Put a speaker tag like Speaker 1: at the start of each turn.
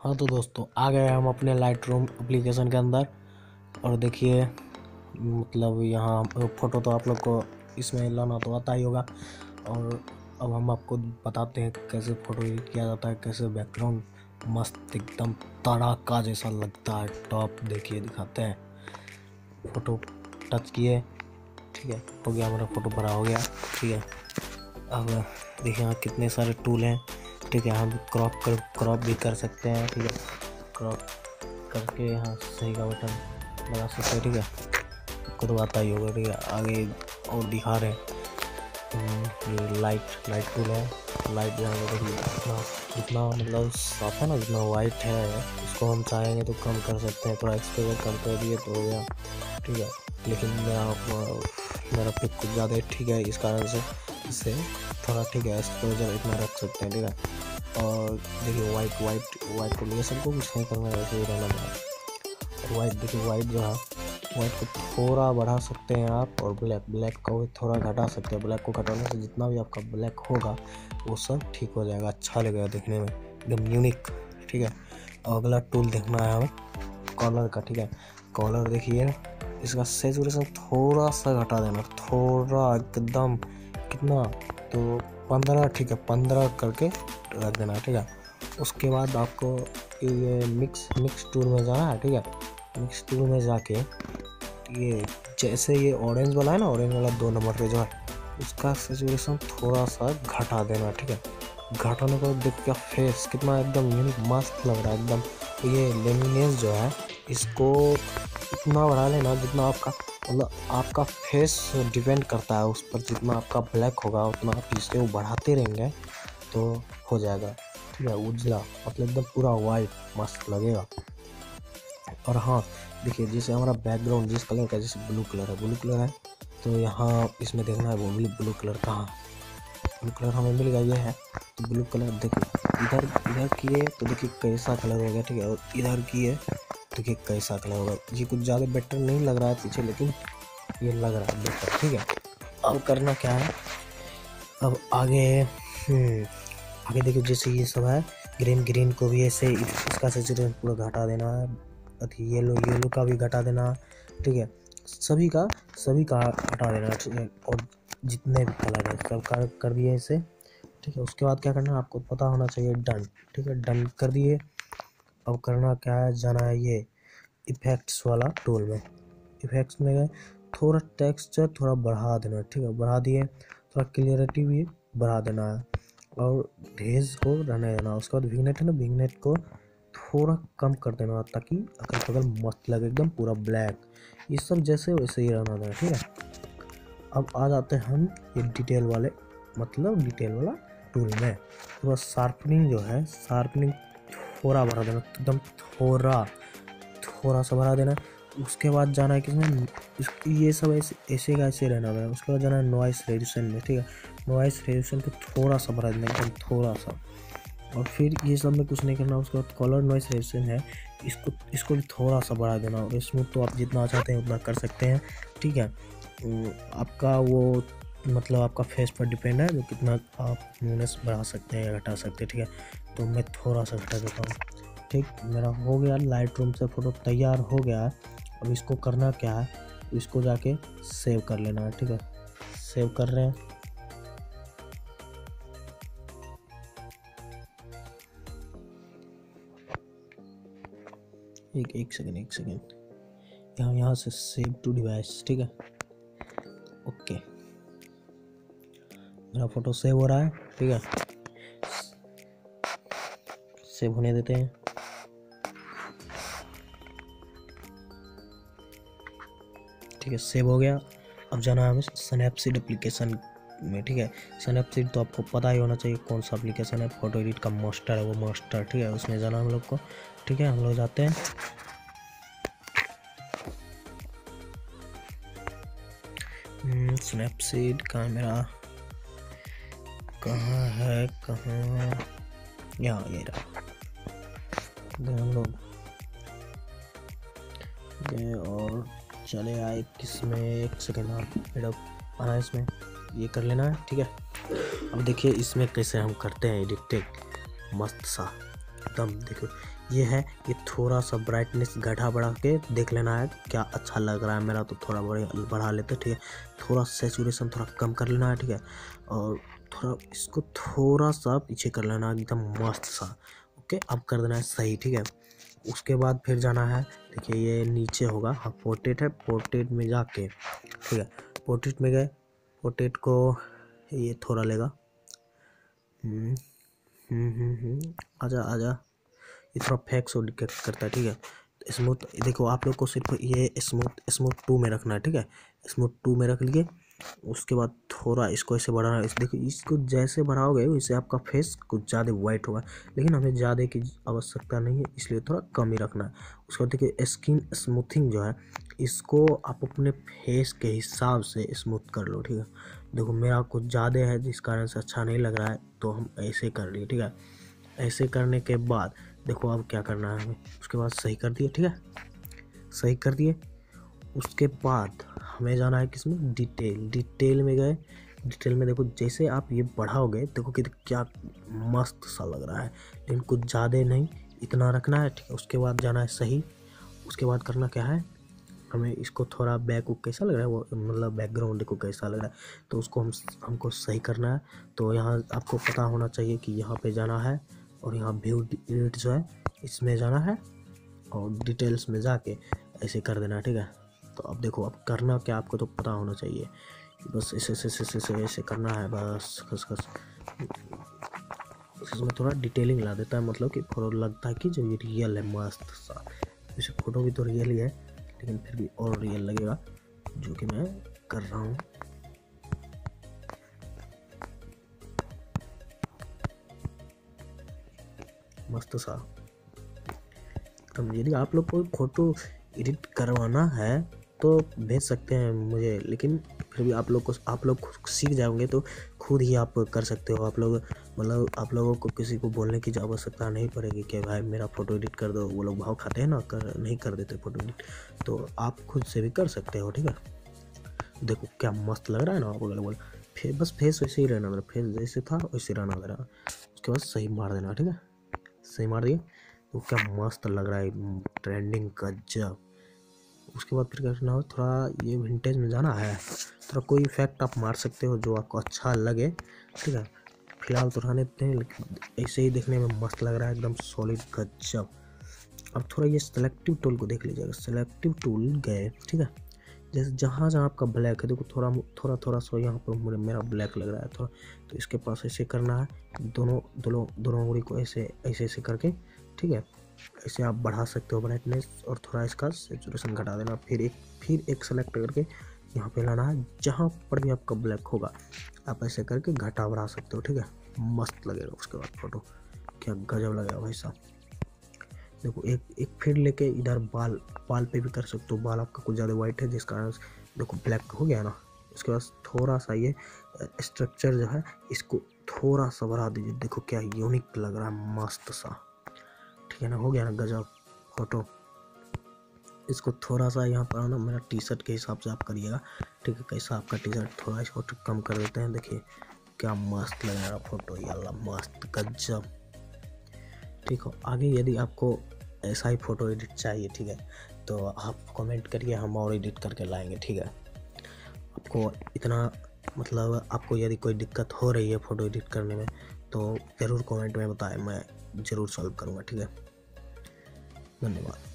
Speaker 1: हाँ तो दोस्तों आ गए हम अपने लाइट रूम एप्लीकेशन के अंदर। और देखिए मतलब यहाँ फ़ोटो तो आप लोग को इसमें लाना तो आता ही होगा। और अब हम आपको बताते हैं कैसे फ़ोटो एडिट किया जाता है, कैसे बैकग्राउंड मस्त एकदम तड़ाका जैसा लगता है। टॉप देखिए दिखाते हैं। फ़ोटो टच किए, ठीक है, हो गया हमारा फ़ोटो बड़ा हो गया। ठीक है, अब देखिए यहाँ कितने सारे टूल हैं। ठीक है, हम क्रॉप भी कर सकते हैं। ठीक है, क्रॉप करके यहाँ सही का बटन लगा सकते हैं। ठीक है, आपको तो आता ही होगा। ठीक है, आगे और दिखा रहे हैं ये लाइट टूल है। लाइट यहाँ पे देखिए जितना मतलब साफ है ना, जितना वाइट है उसको हम चाहेंगे तो कम कर सकते हैं। थोड़ा एक्सपोजर कम कर दिए तो हो गया। ठीक है, लेकिन मेरा पिक कुछ ज़्यादा है। ठीक है, इस कारण से इसे थोड़ा ठीक है एक्सपोजर इतना रख सकते हैं। ठीक है, और देखिए वाइट को लिए सबको कुछ नहीं करना है, ऐसे ही रहना है। वाइट देखिए, वाइट जो है वाइट को थोड़ा बढ़ा सकते हैं आप, और ब्लैक को भी थोड़ा घटा सकते हैं। ब्लैक को घटाने से जितना भी आपका ब्लैक होगा वो सब ठीक हो जाएगा, अच्छा लगेगा देखने में, एकदम यूनिक। ठीक है, और अगला टूल देखना है हमें कलर का। ठीक है, कलर देखिए इसका सैचुरेशन थोड़ा सा घटा देना, थोड़ा एकदम कितना तो 15। ठीक है, 15 करके रख देना। ठीक है, उसके बाद आपको ये मिक्स टूल में जाना है। ठीक है, मिक्स टूल में जाके ये जैसे ये ऑरेंज वाला है ना, ऑरेंज वाला 2 नंबर पे जो है उसका सैचुरेशन थोड़ा सा घटा देना। ठीक है, घटाने को देख क्या फेस कितना एकदम यूनिक मस्त लग रहा है एकदम। ये लेमिनेस जो है इसको इतना बढ़ा लेना जितना आपका मतलब आपका फेस डिपेंड करता है उस पर। जितना आपका ब्लैक होगा उतना आप इसे वो बढ़ाते रहेंगे तो हो जाएगा। ठीक है, उजला मतलब एकदम पूरा वाइट मस्त लगेगा। और हाँ देखिए, जैसे हमारा बैकग्राउंड जिस कलर का, जैसे ब्लू कलर है तो यहाँ इसमें देखना है वो ब्लू कलर कहाँ। ब्लू कलर हमें मिल गया, ये है। तो ब्लू कलर देखिए इधर किए तो देखिए कैसा कलर हो गया। ठीक है, और इधर किए देखिए कैसा कलर होगा। ये कुछ ज़्यादा बेटर नहीं लग रहा है पीछे, लेकिन ये लग रहा है बेटर। ठीक है, अब करना क्या है, अब आगे देखिए जैसे ये सब है ग्रीन को भी ऐसे इसका सैचुरेशन पूरा घटा देना है। अभी येलो का भी घटा देना। ठीक है, सभी का हटा देना। ठीक है, और जितने भी कलर है सब कर दिए इसे। ठीक है, उसके बाद क्या करना है आपको पता होना चाहिए, डन। ठीक है, डन कर दिए। अब करना क्या है, जाना है ये इफेक्ट्स वाला टूल में। इफेक्ट्स में गए, थोड़ा टेक्सचर थोड़ा बढ़ा देना। ठीक है, बढ़ा दिए, थोड़ा क्लियरिटी भी बढ़ा देना है, और भेज को रहने देना। उसके बाद विग्नेट है ना, विग्नेट को थोड़ा कम कर देना ताकि अगल बगल मस्त लगे एकदम पूरा ब्लैक। ये सब जैसे वैसे ही रहना देना। ठीक है, अब आ जाते हैं हम ये डिटेल वाला टूल में। तो बस शार्पनिंग जो है, शार्पनिंग थोड़ा बढ़ा देना, एकदम थोड़ा सा बढ़ा देना। उसके बाद जाना है किसमें, ये सब ऐसे रहना है। उसके बाद जाना है नॉइस रेड्यूसेशन में। ठीक है, नॉइस रेड्यूसेशन को थोड़ा सा बढ़ा देना, एकदम थोड़ा सा। और फिर ये सब में कुछ नहीं करना। उसके बाद कलर नॉइस रेड्यूसेशन है, इसको भी थोड़ा सा बढ़ा देना। और स्मूथ तो आप जितना चाहते हैं उतना कर सकते हैं। ठीक है, आपका वो मतलब आपका फेस पर डिपेंड है जो कितना आप स्मूथनेस बढ़ा सकते हैं या घटा सकते हैं। ठीक है, तो मैं थोड़ा सा घटा देता हूँ। ठीक, मेरा हो गया, लाइट रूम से फ़ोटो तैयार हो गया है। अब इसको करना क्या है, इसको जाके सेव कर लेना है। ठीक है, सेव कर रहे हैं। एक सेकेंड यहाँ से सेव टू डिवाइस। ठीक है, ओके, मेरा फ़ोटो सेव हो रहा है। ठीक है, सेव होने देते हैं। ठीक है, सेव हो गया। अब जाना है हमें स्नैपसीड एप्लीकेशन में। ठीक है, स्नैपसीड तो आपको पता ही होना चाहिए कौन सा एप्लीकेशन है, फोटो एडिट का मास्टर है वो मास्टर। ठीक है, उसमें जाना हम लोग को। ठीक है, हम लोग जाते हैं। स्नैपसीड का मेरा कहाँ है, यहाँ ये रहा। हम लोग गए और चले आए किसमें, एक सेकेंड आप आना है, इसमें ये कर लेना है। ठीक है, अब देखिए इसमें कैसे हम करते हैं एडिटिंग मस्त सा। एकदम देखो ये है, ये थोड़ा सा ब्राइटनेस घटा बढ़ा के देख लेना है क्या अच्छा लग रहा है। मेरा तो थोड़ा बढ़ा लेते, ठीक है। थोड़ा सैचुरेशन थोड़ा कम कर लेना है, ठीक है। और थोड़ा इसको थोड़ा सा पीछे कर लेना है, एकदम मस्त सा। ओके, अब कर देना है सही, ठीक है। उसके बाद फिर जाना है, देखिए ये नीचे होगा, हाँ पोर्ट्रेट है, पोर्ट्रेट में जाके, ठीक है, पोर्ट्रेट में गए, पोर्ट्रेट को ये थोड़ा लेगा, आजा आजा, ये थोड़ा फेक सो करता है, ठीक है। स्मूथ देखो आप लोग को सिर्फ ये स्मूथ 2 में रखना है, ठीक है। स्मूथ 2 में रख लिए। उसके बाद थोड़ा इसको ऐसे बढ़ाना है। देखो इसको जैसे बढ़ाओगे वैसे आपका फेस कुछ ज़्यादा वाइट होगा, लेकिन हमें ज़्यादा की आवश्यकता नहीं है, इसलिए थोड़ा कम ही रखना है। उसके बाद देखिए स्किन स्मूथिंग जो है, इसको आप अपने फेस के हिसाब से स्मूथ कर लो, ठीक है। देखो मेरा कुछ ज़्यादा है जिस कारण से अच्छा नहीं लग रहा है, तो हम ऐसे कर लिए, ठीक है। ऐसे करने के बाद देखो अब क्या करना है हमें, उसके बाद सही कर दिए, ठीक है, सही कर दिए। उसके बाद हमें जाना है किसमें, डिटेल में गए। डिटेल में देखो जैसे आप ये बढ़ाओगे देखो कि क्या मस्त सा लग रहा है, लेकिन कुछ ज़्यादा नहीं, इतना रखना है, ठीक है। उसके बाद जाना है सही। उसके बाद करना क्या है, हमें इसको थोड़ा बैक कैसा लग रहा है वो, मतलब बैकग्राउंड देखो कैसा लग रहा है, तो उसको हमको सही करना है। तो यहाँ आपको पता होना चाहिए कि यहाँ पे जाना है, और यहाँ व्यू एडिट जो है इसमें जाना है, और डिटेल्स में जाके ऐसे कर देना है, ठीक है। तो अब देखो अब करना क्या, आपको तो पता होना चाहिए, बस ऐसे करना है, बस खस खस। इसमें थोड़ा डिटेलिंग ला देता है, मतलब कि थोड़ा लगता है कि जो ये रियल है मस्त सा। वैसे फोटो भी तो रियल ही है, लेकिन फिर भी और रियल लगेगा, जो कि मैं कर रहा हूँ। मस्त सा एकदम। यदि आप लोग को फोटो एडिट करवाना है तो भेज सकते हैं मुझे, लेकिन फिर भी आप लोग खुद सीख जाओगे तो खुद ही आप कर सकते हो। आप लोग मतलब आप लोगों को किसी को बोलने की आवश्यकता नहीं पड़ेगी कि भाई मेरा फ़ोटो एडिट कर दो। वो लोग भाव खाते हैं ना, नहीं कर देते फ़ोटो एडिट, तो आप खुद से भी कर सकते हो, ठीक है। देखो क्या मस्त लग रहा है ना, आप बोल बस फेस वैसे ही रहना मेरा, फेस जैसे था वैसे रहना मेरा। उसके बाद सही मार देना, ठीक है, सही मार दिए। तो क्या मस्त लग रहा है, ट्रेंडिंग गजब। उसके बाद फिर करना हो, थोड़ा ये विंटेज में जाना है, थोड़ा कोई इफेक्ट आप मार सकते हो जो आपको अच्छा लगे, ठीक है। फिलहाल तो रहने देते हैं, लेकिन ऐसे ही देखने में मस्त लग रहा है, एकदम सॉलिड गजब। अब थोड़ा ये सेलेक्टिव टूल को देख लीजिएगा, सेलेक्टिव टूल गए, ठीक है। जैसे जहाँ जहाँ आपका ब्लैक है, देखो थोड़ा सा यहाँ पर मेरा ब्लैक लग रहा है थोड़ा, तो इसके पास ऐसे करना है, दोनों उंगली को ऐसे करके, ठीक है। ऐसे आप बढ़ा सकते हो ब्राइटनेस, और थोड़ा इसका सैचुरेशन घटा देना। फिर एक सेलेक्ट करके यहाँ पे लाना है, जहाँ पर भी आपका ब्लैक होगा आप ऐसे करके घटा बढ़ा सकते हो, ठीक है। मस्त लगेगा उसके बाद फोटो, क्या गजब लगेगा भाई साहब। देखो एक फिर लेके इधर बाल पे भी कर सकते हो। बाल आपका कुछ ज़्यादा वाइट है जिस कारण देखो ब्लैक हो गया ना। उसके बाद थोड़ा सा ये स्ट्रक्चर जो है इसको थोड़ा सा बढ़ा दीजिए, देखो क्या यूनिक लग रहा है, मस्त सा, ठीक है ना, हो गया ना गजब फोटो। इसको थोड़ा सा यहाँ पर ना मेरा टी शर्ट के हिसाब से आप करिएगा, ठीक है। कैसा आपका टी शर्ट, थोड़ा इसको कम कर देते हैं। देखिए क्या मस्त लग रहा फोटो, यार मस्त गजब, ठीक हो। आगे यदि आपको ऐसा ही फ़ोटो एडिट चाहिए, ठीक है, तो आप कमेंट करिए, हम और एडिट करके लाएंगे, ठीक है। आपको इतना मतलब आपको यदि कोई दिक्कत हो रही है फ़ोटो एडिट करने में तो ज़रूर कमेंट में बताएं, मैं ज़रूर सॉल्व करूँगा, ठीक है। धन्यवाद।